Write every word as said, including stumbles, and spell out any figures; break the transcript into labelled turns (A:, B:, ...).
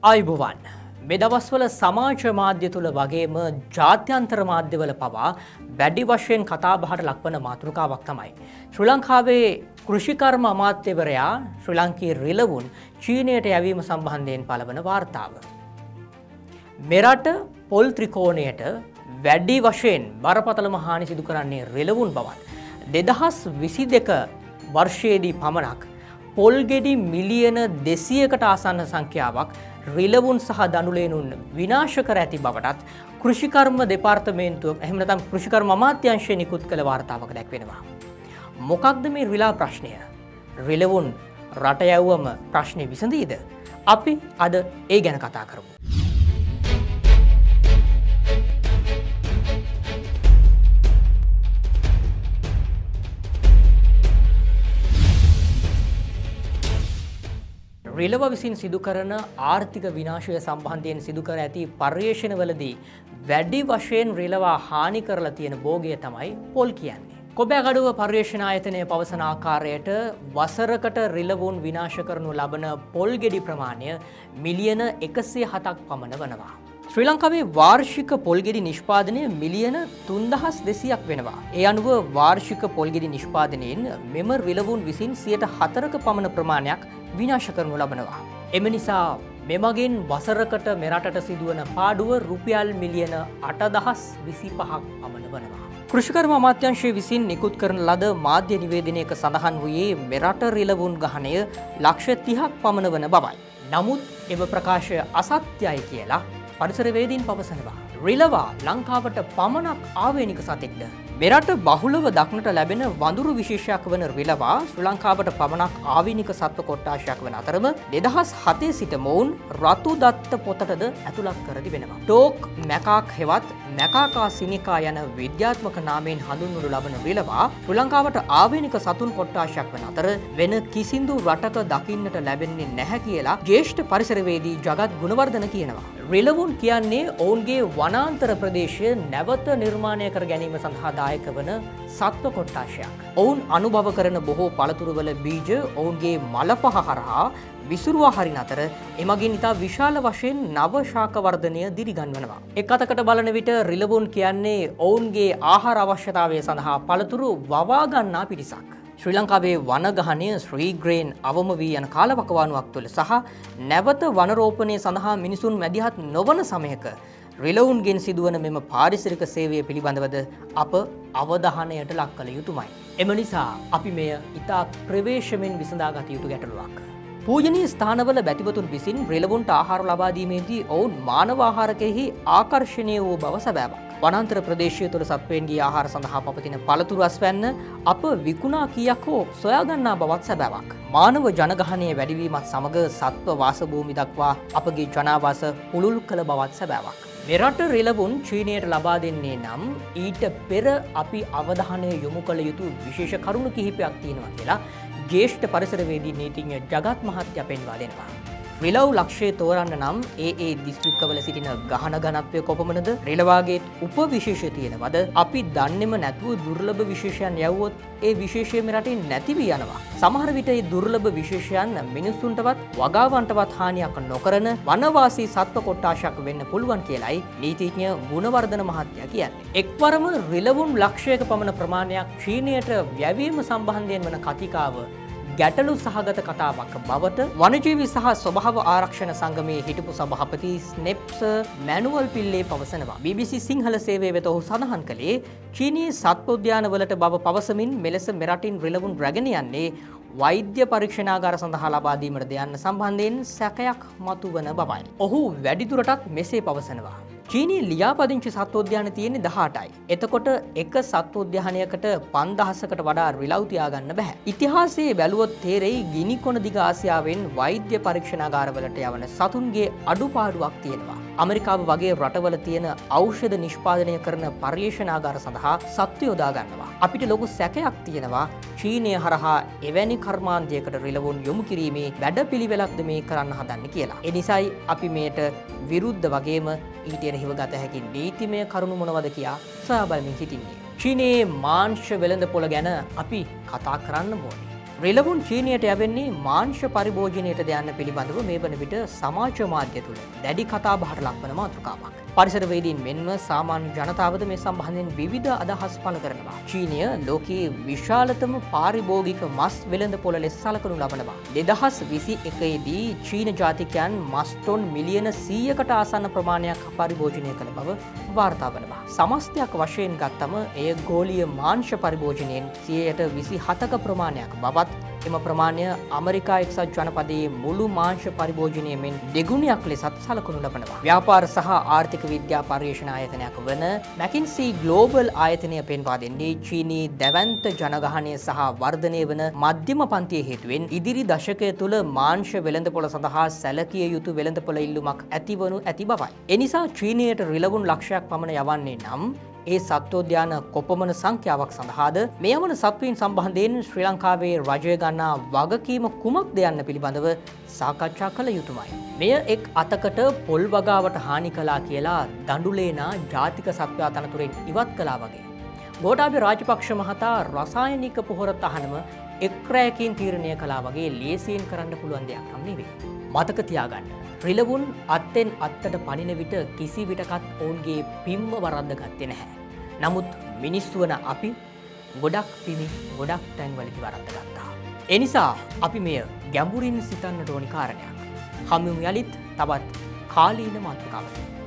A: ආයුබෝවන් මේ දවස්වල සමාජ මාධ්‍ය තුල වගේම ජාත්‍යන්තර මාධ්‍යවල පවා වැඩි වශයෙන් කතාබහට ලක්වන මාතෘකාවක් තමයි ශ්‍රී ලංකාවේ කෘෂිකර්ම අමාත්‍යවරයා ශ්‍රී ලංකීය රිලවුන් චීනයට යැවීම සම්බන්ධයෙන් පළවන වාර්තාව. මෙරට පොල් ත්‍රිකෝණයට වැඩි වශයෙන් බරපතලම හානි සිදු කරන්නේ රිලවුන් බවත් දෙදහස් විසි දෙක වර්ෂයේදී පමණක් පොල් ගෙඩි මිලියන දෙසීයකට ආසන්න සංඛ්‍යාවක් රිලවුන් සහ දනුලේනුන් විනාශ කර ඇති බවටත් කෘෂිකර්ම දෙපාර්තමේන්තුව එහෙම නැත්නම් කෘෂිකර්ම අමාත්‍යාංශය නිකුත් කළ වාර්තාවක දැක්වෙනවා. මොකක්ද මේ රිලා ප්‍රශ්නය? රිලවුන් රට යවුවම ප්‍රශ්නේ විසඳීද? අපි අද ඒ ගැන කතා කරමු. රිලව විසින් සිදු කරන ආර්ථික විනාශය සම්බන්ධයෙන් සිදු කර ඇති පර්යේෂණවලදී වැඩි වශයෙන් රිලව හානි කරලා තියෙන භෝගය තමයි පොල් කියන්නේ. කොබෑගඩුව පර්යේෂණ ආයතනය පවසන ආකාරයට වසරකට රිලවුන් විනාශ කරනු ලබන පොල් ගෙඩි ප්‍රමාණය මිලියන එකසිය හතක් පමණ වනවා. ශ්‍රී ලංකාවේ වාර්ෂික පොල්ගෙඩි නිෂ්පාදනය මිලියන තුන්දහස් දෙසීයක් වෙනවා. ඒ අනුව වාර්ෂික පොල්ගෙඩි නිෂ්පාදනයෙන් මෙම රිලවුන් විසින් සියයට හතරක පමණ ප්‍රමාණයක් විනාශ කරනු ලබනවා. එම නිසා මෙමගින් වසරකට මෙරටට සිදුවන පාඩුව රුපියල් මිලියන අටදහස් විසිපහක් පමණ වනවා. කෘෂිකර්ම අමාත්‍යාංශය විසින් නිකුත් කරන ලද මාධ්‍ය නිවේදනයක සඳහන් වූයේ මෙරට රිලවුන් ගහණය ලක්ෂ තිහක් පමණ වන බවයි. නමුත් එම ප්‍රකාශය අසත්‍යයි කියලා පරිසරවේදීන් පවසනවා. රිලවා ලංකාවට පමණක් ආවේනික සතෙක්ද? මෙරට බහුලව දක්නට ලැබෙන වඳුරු විශේෂයක් වන රිලවා ශ්‍රී ලංකාවට පමණක් ආවේනික සත්ව කොට්ටාශයක් වන අතරම දෙදහස් හතේ සිට මොවුන් රතු දත්ත පොතටද ඇතුළත් කර තිබෙනවා. ටෝක් මැකාක් හෙවත් මැකාකා සිනිකා යන විද්‍යාත්මක නාමයෙන් හඳුන්වනු ලබන රිලවා ශ්‍රී ලංකාවට ආවේනික සතුන් කොට්ටාශයක් වන අතර වෙන කිසිදු රටක දකින්නට ලැබෙන්නේ නැහැ කියලා ජ්‍යෙෂ්ඨ පරිසරවේදී ජගත් ගුණවර්ධන කියනවා. රිලවුන් කියන්නේ ඔවුන්ගේ වනාන්තර ප්‍රදේශය නැවත නිර්මාණය කර ගැනීම සඳහා දායක වන සත්ව කොට්ටාශයක්. ඔවුන් අනුභව කරන බොහෝ පළතුරුවල බීජ ඔවුන්ගේ මලපහ හරහා විසුරුවා හරින අතර එමගින් ඉතා විශාල වශයෙන් නව ශාක වර්ධනය දිරිගන්වනවා. එක් අතකට බලන විට රිලවුන් කියන්නේ ඔවුන්ගේ ආහාර අවශ්‍යතාවය සඳහා පළතුරු වවා ගන්නා පිරිසක්. ශ්‍රී ලංකාවේ වනගහනය ශ්‍රීග්‍රේන් අවම වී යන කාලවකවානුවක් තුළ සහ නැවත වනරෝපණය සඳහා මිනිසුන් මැදිහත් නොවන සමයක රිලවුන්ගෙන් සිදුවන මෙම පාරිසරික සේවය පිළිබඳවද අප අවධානයට ලක් කළ යුතුමයි. එම නිසා අපි මෙය ඉතා ප්‍රවේශමෙන් විසඳාගත යුතු ගැටලුවක්. පූජනීය ස්ථානවල බැතිබතුන් විසින් රිලවුන්ට ආහාර ලබා දීමේදී ඔවුන් මානව ආහාරකෙහි ආකර්ෂණීය වූ බව සැබෑවක්. වනාන්තර ප්‍රදේශය තුළ සත්වයන්ගේ ආහාර සඳහා පවතින පළතුරු අස්වැන්න අප විකුණා කීයක් හෝ සොයාගන්නා බවත් සැබෑවක්. මානව ජනගහනය වැඩිවීමත් සමග සත්ව වාසභූමි දක්වා අපගේ ජනාවාස පුළුල් කළ බවත් සැබෑවක්. මෙරට රිලවුන් චීනයට ලබා දෙන්නේ නම් ඊට පෙර අපි අවධානය යොමු කළ යුතු විශේෂ කරුණු කිහිපයක් තියෙනවා කියලා ජ්‍යෙෂ්ඨ පරිසරවේදී නීතිඥ ජගත් මහත්තයා පෙන්වා දෙනවා. රිලව් ලක්ෂය තෝරන්න නම් ඒ ඒ දිස්ත්‍රික්කවල සිටින ගහන ඝනත්වය කොපමණද? රිලවාගේ උපවිශේෂ තියෙනවද? අපි දන්නේම නැතුව දුර්ලභ විශේෂයන් යවුවොත් ඒ විශේෂය මෙරටින් නැති වී යනවා. සමහර විට මේ දුර්ලභ විශේෂයන් මිනිසුන්ටවත් වගාවන්ටවත් හානියක් නොකරන වනවාසී සත්ව කොට්ටාශයක් වෙන්න පුළුවන් කියලයි නීතිඥ ගුණවර්ධන මහත්තයා කියන්නේ. එක්වරම රිලවුන් ලක්ෂයක පමණ ප්‍රමාණයක් චීනයට යැවීම සම්බන්ධයෙන් වන කතිකාව ගැටලු සහගත කතාවක් බවට වනජීවි සහ ස්වභාව ආරක්ෂණ සංගමයේ හිටපු සභාපති ස්නෙප්ස් මැනුවල් පිල්ලේ පවසනවා. බී බී සී සිංහල සේවය වෙත ඔහු සඳහන් කළේ චීනීය සත්වෝද්‍යානවලට බව පවසමින් මෙලෙස මෙරටින් රිලවුන් රැගෙන යන්නේ වෛද්‍ය පරීක්ෂණාගාර සඳහා ලබා දීමට යන්න සම්බන්ධයෙන් සැකයක් මතුවන බවයි. ඔහු වැඩිදුරටත් මෙසේ පවසනවා. චීනී ලියාපදිංචි සත්වෝද්‍යාන තියෙන්නේ දහඅටයි. එතකොට එක සත්වෝද්‍යානයකට පන්දහසකට වඩා රිලව් තියාගන්න බෑ. ඉතිහාසයේ බැලුවොත් තේරෙයි ගිනිකොන දිග ආසියාවෙන් වෛද්‍ය පරීක්ෂණාගාරවලට යවන සතුන්ගේ අඩුපාඩුවක් තියෙනවා. ඇමරිකාව වගේ රටවල තියෙන ඖෂධ නිෂ්පාදනය කරන පර්යේෂණාගාර සඳහා සත්ව යොදා ගන්නවා. අපිට ලොකු සැකයක් තියෙනවා චීනය හරහා එවැනි කර්මාන්තයකට රිලවුන් යොමු කිරීමේ වැඩපිළිවෙලක්ද මේ කරන්න හදන්නේ කියලා. ඒ නිසායි අපි මේට විරුද්ධ වගේම ඊට එරෙහිව ගත හැකි නීතිමය කරුණු මොනවද කියා සොයා බලමින් සිටින්නේ. චීනයේ මාංශ වෙළඳපොළ ගැන අපි කතා කරන්න ඕනේ. රිලවුන් චීනයට යවෙන්නේ මාංශ පරිභෝජනයට යන්න පිළිබඳව මේ වන විට සමාජ මාධ්‍ය තුළ දැඩි කතා බහට ලක්වන මාතෘකාවක්. පරිසරවේදීන් මෙන්ම සාමාන්‍ය ජනතාවද මේ සම්බන්ධයෙන් විවිධ අදහස් පළ කරනවා. චීනය ලෝකයේ විශාලතම පාරිභෝගික මස් වෙළඳපොළ ලෙස සලකනු ලබනවා. දෙදහස් විසි එකේදී චීන ජාතිකයන් මස් ටොන් මිලියන සීයකට ආසන්න ප්‍රමාණයක් පරිභෝජනය කළ බව වාර්තා වනවා. සමස්තයක් වශයෙන් ගත්තම එය ගෝලීය මාංශ පරිභෝජනයෙන් සියයට විසි හතක ප්‍රමාණයක් බවත් එම ප්‍රමාණය ඇමරිකා එක්සත් ජනපදයේ මුළු මාංශ පරිභෝජනය මෙන් දෙගුණයක් ලෙසත් සලකනු ලබනවා. ව්‍යාපාර සහ ආර්ථික විද්‍යා පර්යේෂණ ආයතනයක් වන මැකින්සී ග්ලෝබල් ආයතනය පෙන්වා දෙන්නේ චීනී දැවැන්ත ජනගහනය සහ වර්ධනය වන මධ්‍යම පන්තිය හේතුවෙන් ඉදිරි දශකය තුළ මාංශ වෙළඳපොළ සඳහා සැලකිය යුතු වෙළඳපොළ ඉල්ලුමක් ඇතිවනු ඇති බවයි. එනිසා චීනයට රිලවුන් ලක්ෂයක් පමණ යවන්නේ නම් ඒ සත්වෝද්‍යාන කොපමණ සංඛ්‍යාවක් සඳහාද මේ යමන සත්වීන් සම්බන්ධයෙන් ශ්‍රී ලංකාවේ රජය ගන්නා වගකීම කුමක්ද යන්න පිළිබඳව සාකච්ඡා කළ යුතුමයි. මෙය එක් අතකට පොල් වගාවට හානි කළා කියලා දඬුලේනා ජාතික සත්වයා තනතුරෙන් ඉවත් කළා වගේ. ගෝඨාභය රාජපක්ෂ මහතා රසායනික පොහොර තහනම එක් රැයකින් තීරණය කළා වගේ ලේසියෙන් කරන්න පුළුවන් දෙයක් නම් නෙවෙයි. මතක තියාගන්න. රිලවුන් අත්තෙන් අත්තට පනින විට කිසි විටකත් ඔවුන්ගේ පිම්ම වරද්ද ගත්තේ නැහැ. නමුත් මිනිස්සු වන අපි ගොඩක් පිමි ගොඩක් තැන්වලදී වරද්ද ගත්තා. ඒ නිසා අපි මෙය ගැඹුරින් සිතන්නට ඕනි කාරණයක්. හමුවෙමු යලිත් තවත් කාලීන මාතෘකාවකින්.